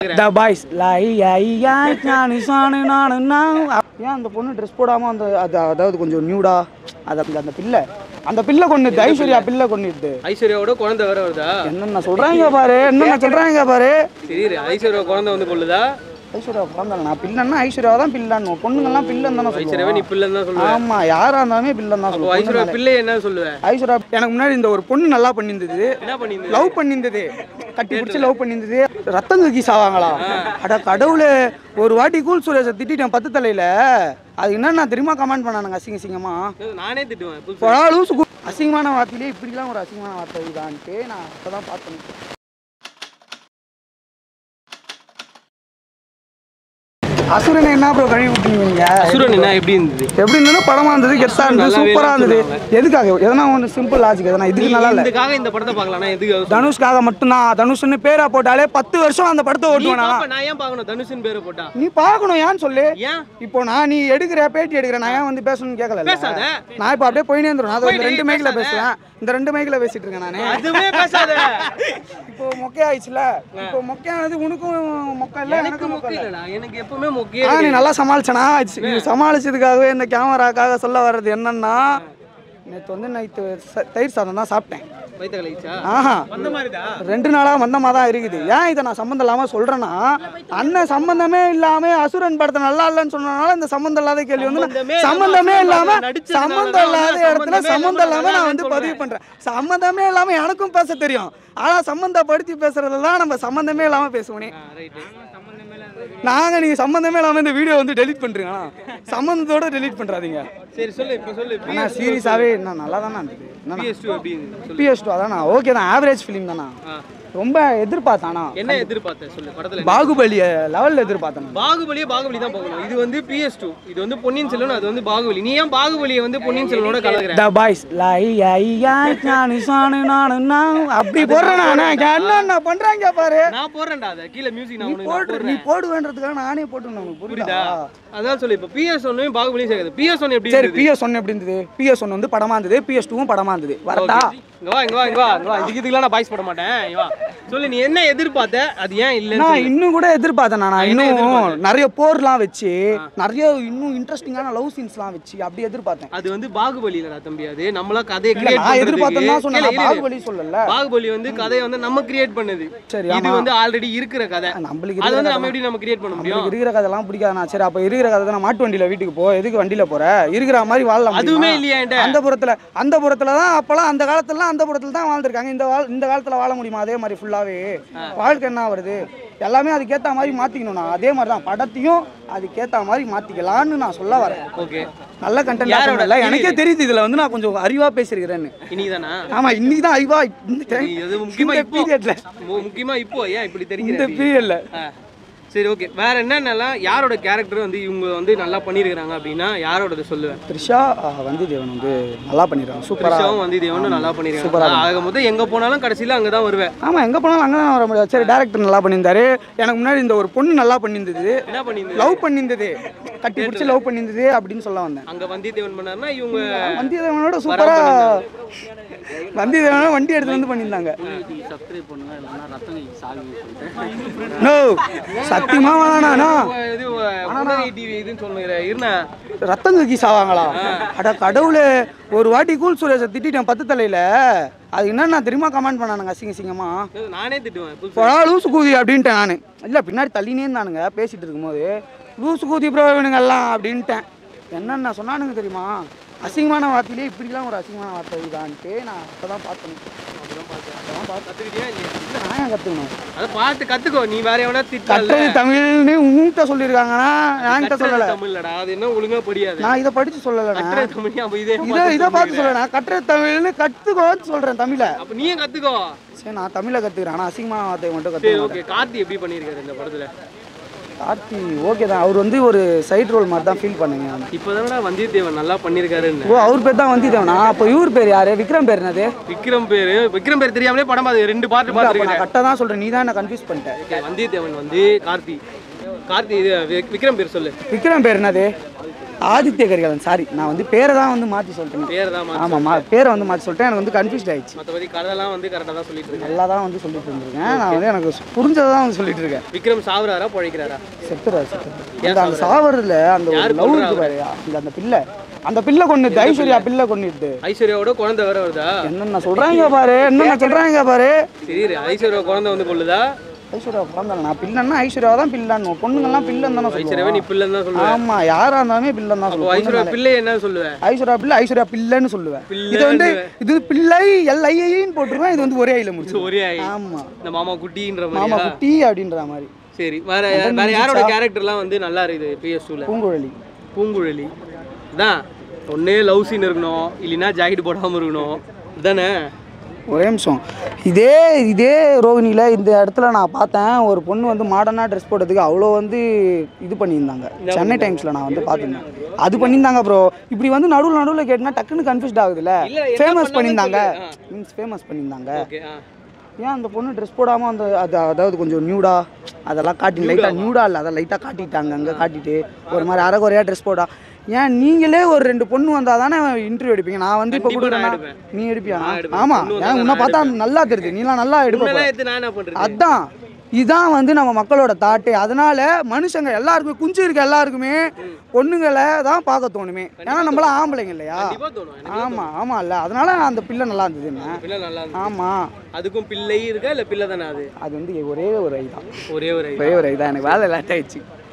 The boys ஏன் அந்த பொண்ணு ட்ரெஸ் போடாம அந்த அதாவது கொஞ்சம் நியூடா அந்த பிள்ளை கொண்டுது ஐஸ்வர்யா பிள்ளை கொண்டுது ஐஸ்வர்யாவோட குழந்தை வேற வருதா என்னென்ன சொல்றாங்க பாரு சரி ஐஸ்வர்யா குழந்தை வந்து கொள்ளுதா ஐஸ்வர்யா குழந்தை நான் பிள்ளைன்னா ஐஸ்வர்யா தான் பிள்ளைன்னு பொண்ணுங்கெல்லாம் பிள்ளைன்னு தானே ஐஸ்வர்யாவே நீ பிள்ளைன்னு தான் சொல்லுவேன் ஆமா யாரா இருந்தாலுமே பிள்ளைன்னு தான் சொல்லுவேன் ஐஸ்வர்யா பிள்ளை என்ன சொல்லுவேன் ஐஸ்வர்யா எனக்கு முன்னாடி இந்த ஒரு பொண்ணு நல்லா பண்ணியிருந்தது என்ன பண்ணிருந்தது லவ் பண்ணியிருந்தது கட்டி பிடிச்சி லவ் பண்ணியிருந்தது ரத்தம் தூக்கி சாவாங்களா அட கடவுளே ஒரு வாட்டி கூல் சுரேஷை திட்டிட்டேன் 10 தலையில அது என்னன்னா தெரியுமா கமெண்ட் பண்ணானுங்க அசிங்கமா நானே திட்டுவேன் அசிங்கமான வார்த்தையிலே இப்படிலாம் ஒரு அசிங்கமான வார்த்தை இதான்ட்டு நான் அப்பதான் பார்த்தேன் அசுரன் என்ன ப்ரோ கழுவி விட்டீங்க அசுரன் என்ன எப்படி இருந்தது படமா இருந்தது கெத்தா இருந்தது சூப்பரா இருந்தது எதுக்காக எதனா ஒன்று சிம்பிள் லாஜிக் எதனா இதுக்கு நல்லா இல்லை இதுக்காக இந்த படத்தை பார்க்கலாம் எதுக்கு தனுஷ்காக மட்டும்தான் தனுஷ்னு பேரை போட்டாலே 10 வருஷம் அந்த படத்தை ஓட்டுவேனா நான் ஏன் பார்க்கணும் தனுஷ்னு பேரை போட்டா நீ பார்க்கணும் ஏன்னு சொல்லு ஏன் இப்போ நீ எடுக்கிற பேட்டி எடுக்கிற நான் ஏன் வந்து பேசணும்னு கேட்கல பேசாத நான் இப்போ அப்படியே போயினே இருந்துரும் அது இந்த 2 மைக்ல பேசுவேன் இந்த 2 மைக்ல பேசிட்டு இருக்கேன் நானே அதுவே பேசாத இப்போ மொக்கை ஆயிடுச்சுல இப்போ மொக்கையானது உனக்கும் மொக்கை இல்ல எனக்கு மொக்கை இல்லடா எனக்கு எப்பவுமே மொக்கையே நீ நல்லா சமாளிச்சனா சமாளிச்சதுக்காகவே இந்த கேமராக்காக சொல்ல வர்றது என்னன்னா நேற்று வந்து நைட்டு தயிர் சாதம் தான் சாப்பிட்டேன் ஆஹா 2 நாளா மந்தமாக தான் இருக்குது ஏன் இதை நான் சம்மந்தம் இல்லாமல் சொல்கிறேன்னா அண்ணன் சம்மந்தமே இல்லாமல் அசுரன் படத்தை நல்லா இல்லைன்னு சொன்னனால இந்த சம்மந்தம் இல்லாத கேள்வி வந்து சம்மந்தமே இல்லாமல் சம்மந்தம் இல்லாத இடத்துல சம்மந்தம் இல்லாமல் நான் வந்து பதிவு பண்ணுறேன் சம்மந்தமே இல்லாமல் எனக்கும் பேச தெரியும் ஆனால் சம்மந்தப்படுத்தி பேசுறதுலாம் நம்ம சம்மந்தமே இல்லாமல் பேசுவோனே நாங்கள் நீங்கள் சம்மந்தமே இல்லாமல் இந்த வீடியோ வந்து டெலிட் பண்ணுறீங்க சம்மந்தத்தோட டெலிட் பண்ணுறாதீங்க சரி சொல்லு இப்போ சொல்லு ஆனால் சீரியஸாகவே என்ன நல்லா தானே இருந்தது PS2 அதானா ஓகே தான் ஆவரேஜ் ஃபிலிம் தானா ரொம்ப எதிர்பார்த்தானா என்ன எதிர்பார்த்த சொல்லு படத்துல பாகுபலி லெவல்ல எதிர்பார்த்தேன் பாகுபலி தான் பார்க்கணும் இது வந்து PS2 இது வந்து பொன்னியின் செல்வன் அது வந்து பாகுபலி நீ ஏன் பாகுபலியை வந்து பொன்னியின் செல்வனோட கலக்குற the boys அப்படி போறேன் என்ன பண்றாங்க பாரு நான் போறேன்டா அத கீழ மியூசிக் நான் உனக்கு நீ போடுவேன்றதுக்காக நானே போட்டுறேன் உங்களுக்கு புரியுதா அதான் சொல்லு இப்போ PS1 பாகுபலியும் சேர்க்குது PS1 எப்படி சரி PS1 எப்படி இருந்தது PS1 வந்து படமா இருந்தது PS2வும் படமா இருந்தது வரதா இங்க வா இதுக்குலாம் நான் பாய்ஸ் போட மாட்டேன் வா சொல்லு நீ என்ன எதிர்பார்த்த அது ஏன் இல்ல நான் இன்னும் கூட எதிர்பார்த்தேன் நான் இன்னும் நிறைய போர்லாம் வச்சு நிறைய இன்னும் இன்ட்ரெஸ்டிங்கான லவ் சீன்ஸ்லாம் வச்சு அப்படி எதிர்பார்த்தேன் அது வந்து பாகுபலி இல்லடா தம்பி அது நம்மள கதையை கிரியேட் நான் எதிர்பார்த்தேன்னா சொன்னா பாகுபலி சொல்லல பாகுபலி வந்து கதையை வந்து நம்ம கிரியேட் பண்ணது சரி இது வந்து ஆல்ரெடி இருக்கிற கதை நம்மளுக்கு அது வந்து நம்ம எப்படி நம்ம கிரியேட் பண்ண முடியும் நமக்கு இருக்கிற கதைலாம் பிடிக்காதா சரி அப்ப இருக்கிற கதை தான் மாட்டு வண்டியில வீட்டுக்கு போ எதுக்கு வண்டியில போற இருக்கிற மாதிரி வாழலாம் அதுவுமே இல்லையா அந்த புறத்துல தான் அப்பலாம் அந்த காலத்துல அந்த புறத்துல தான் வாழ்ந்துருக்காங்க இந்த காலத்துல வாழ முடியுமா அதே மாதிரி ஃபுல்லாவே வாழ்க்கை என்ன வருது எல்லாமே அதுக்கேற்ற மாதிரி மாற்றிக்கணும் நான் அதே மாதிரி தான் படத்தையும் அதுக்கேற்ற மாதிரி மாற்றிக்கலான்னு நான் சொல்ல வரேன் ஓகே நல்ல கண்டென்ட் இல்லை எனக்கே தெரியுது இதில் வந்து நான் கொஞ்சம் அறிவாக பேசியிருக்கிறேன்னு இன்னைக்குதானா ஆமாம் இன்னைக்கு தான் அறிவா முக்கியமாக இப்போ ஏன் இப்படி தெரியுது இந்த பீரியட்ல சரி ஓகே வேற என்னென்னலாம் யாரோட கேரக்டர் வந்து இவங்க வந்து நல்லா பண்ணியிருக்காங்க அப்படின்னா யாரோடது சொல்லுவேன் த்ரிஷா வந்திதேவன் வந்து நல்லா பண்ணிருக்காங்க சூப்பராக த்ரிஷாவும் வந்திதேவனும் நல்லா பண்ணியிருக்காங்க ஆக மொத்தம் எங்கே போனாலும் கடைசியில் அங்கே தான் வருவேன் ஆமாம் எங்கே போனாலும் அங்கே தான் வர முடியாது சரி டேரக்டர் நல்லா பண்ணியிருந்தாரு எனக்கு முன்னாடி இந்த ஒரு பொண்ணு நல்லா பண்ணியிருந்தது என்ன பண்ணியிருந்தது லவ் பண்ணியிருந்தது கட்டி பிடிச்சி லவ் பண்ணியிருந்தது அப்படின்னு சொல்ல வந்தேன் அங்கே வந்திதேவன் பண்ணாருன்னா இவங்க வந்திதேவனோட சூப்பராக வந்திதேவனோட வண்டி எடுத்து வந்து பண்ணியிருந்தாங்க சத்தியமா வேணாண்ணா ரத்தம் தூக்கி சாவாங்களா அட கடவுளே ஒரு வாட்டி கூல் சுரேஷை திட்டிட்டேன் 10 தலையில அது என்னன்னா தெரியுமா கமெண்ட் பண்ணானுங்க அசிங்கமா நானே திட்டுவேன் லூசு கூதி அப்படின்ட்டேன் நான் இல்லை பின்னாடி தள்ளினே இருந்தானுங்க பேசிட்டு இருக்கும்போது லூசு கூதி ப்ரோ இவனுங்கெல்லாம் அப்படின்ட்டேன் என்னென்ன சொன்னானுங்க தெரியுமா அசிங்கமான வார்த்தையிலே இப்படிலாம் ஒரு அசிங்கமான வார்த்தை இதான்ட்டு நான் அப்பதான் பார்த்தேன் கத்துக்கோ நீ வேற எவனா தமிழ்னு உங்ககிட்ட சொல்லிருக்காங்கன்னா என்கிட்ட சொல்லல தமிழ்லடா அது என்ன ஒழுங்கா படியாது நான் இதை படிச்சு சொல்லல இதை பார்த்து சொல்லல கற்ற தமிழ்னு கத்துக்கோன்னு சொல்றேன் தமிழ அப்ப நீயே கத்துக்கோ சரி நான் தமிழை கத்துக்கிறேன் ஆனா அசிங்கமான வார்த்தை மட்டும் கத்துக்கிறேன் கார்த்தி எப்படி பண்ணிருக்காரு இந்த படத்துல கார்த்தி ஓகே தான் அவர் வந்து ஒரு சைட் ரோல் மாதிரி தான் ஃபீல் பண்ணுங்க இப்போதான் வந்திதேவன் நல்லா பண்ணியிருக்காருன்னு ஓ அவர் பேர் தான் வந்திதேவனா அப்போ இவர் பேர் யாரு விக்ரம் பேர் என்னது விக்ரம் பேர் தெரியாமலே படம் அது 2 பார்ட் பார்த்துருக்கேன் கரெக்டாக தான் சொல்கிறேன் நீ தான் என்ன கன்ஃபியூஸ் பண்ணிட்டேன் வந்திதேவன் வந்து கார்த்தி இது விக்ரம் பேர் சொல்லு விக்ரம் பேர் என்னது ஆதித்ய கரிகாலன். சாரி, நான் வந்து பேரை தான் வந்து மாற்றி சொல்லிட்டேன். பேர் தான் ஆமாம்மா, பேரை வந்து மாற்றி சொல்லிட்டேன். எனக்கு வந்து கன்ஃபியூஸ்ட் ஆயிடுச்சு. மற்றபடி கதைலாம் வந்து கரெக்டாக தான் சொல்லிட்டு இருக்கேன். நல்லா தான் வந்து சொல்லிட்டு இருந்திருக்கேன். நான் வந்து எனக்கு புரிஞ்சதை தான் வந்து சொல்லிட்டு இருக்கேன். விக்ரம் சாவுறாரா பழைக்கிறாரா? செத்துறாரு. அந்த சாவறதுல அந்த ஒரு லவ் இருக்கு பாரு, அந்த பிள்ளை கொண்டுட்டு ஐஸ்வர்யா பிள்ளை கொண்டுட்டு ஐஸ்வர்யாவோட குழந்தை வேற வருதா? என்னென்ன சொல்றாங்க பாரு, என்னென்ன சொல்றாங்க பாரு. சரி, ஐஸ்வர்யா குழந்தை வந்து கொள்ளுதா? ஐஸ்வர்யா குழந்தை நான் பிள்ளைன்னா ஐஸ்வர்யா தான் பிள்ளைன்னு, பொண்ணுங்கெல்லாம் பிள்ளைன்னு தானே ஐஸ்வர்யாவே நீ பிள்ளைன்னு தான் சொல்லுவேன். ஆமா, யாரா இருந்தாலுமே பிள்ளைன்னு தான் சொல்லுவேன். ஐஸ்வர்யா பிள்ளை என்ன சொல்லுவேன்? ஐஸ்வர்யா பிள்ளைன்னு சொல்லுவேன். இது வந்து இது பிள்ளை எல்ஐன்னு போட்டுருவேன். இது வந்து ஒரே ஐல முடிச்சு ஒரே ஐ. ஆமா, இந்த மாமா குட்டின்ற மாதிரி. மாமா குட்டி அப்படின்ற மாதிரி. சரி, வேற யாரோட கேரக்டர்லாம் வந்து நல்லா இருக்குது PS2ல? பூங்குழலி தான். ஒன்னே லவ் சீன் இருக்கணும், இல்லைன்னா ஜாக்கெட் போடாமல் இருக்கணும் தானே? ஒரே நிமிஷம். இதே ரோகிணியில் இந்த இடத்துல நான் பார்த்தேன், ஒரு பொண்ணு வந்து மாடர்னாக ட்ரெஸ் போடுறதுக்கு அவ்வளோ வந்து இது பண்ணியிருந்தாங்க. சென்னை டைம்ஸில் நான் வந்து பார்த்துருந்தேன். அது பண்ணியிருந்தாங்க ப்ரோ. இப்படி வந்து நடுவில் கேட்டால் டக்குன்னு கன்ஃபியூஸ்ட் ஆகுதுல்ல. ஃபேமஸ் பண்ணியிருந்தாங்க. ஏன் அந்த பொண்ணு ட்ரெஸ் போடாமல் அந்த அதாவது கொஞ்சம் நியூடா அதெல்லாம் காட்டி லைட்டாக நியூடா இல்லை, அதை லைட்டாக காட்டிட்டாங்க. அங்கே காட்டிட்டு ஒரு மாதிரி அரைக்குறையாக ட்ரெஸ் போடா. ஏன் நீங்களே ஒரு 2 பொண்ணு வந்தால் தானே இன்டர்வியூ எடுப்பீங்க? நான் வந்து இப்போ கொடுக்குறேன்னா நீ எடுப்பியா? ஆமாம், ஏன் உன்னை பார்த்தா நல்லா தெரியுது, நீலாம் நல்லா எடுப்ப. அதான் இதுதான் வந்து நம்ம மக்களோட தாட்டு. அதனால மனுஷங்க எல்லாருக்குமே, குஞ்சு இருக்க எல்லாருக்குமே பொண்ணுங்களை தான் பார்க்க தோணுமே. ஏன்னா நம்மளாம் ஆம்பளைங்க இல்லையா? ஆமா இல்ல, அதனால அந்த பிள்ளை நல்லா இருந்தது. என்ன ஆமா, அதுக்கும் பிள்ளை இருக்கா இல்ல பிள்ளை தானே? அது வந்து ஒரே ஒரு ஐ தான். ஒரே ஒரு ஐ தான். எனக்கு வேலை லேட் ஆயிடுச்சு.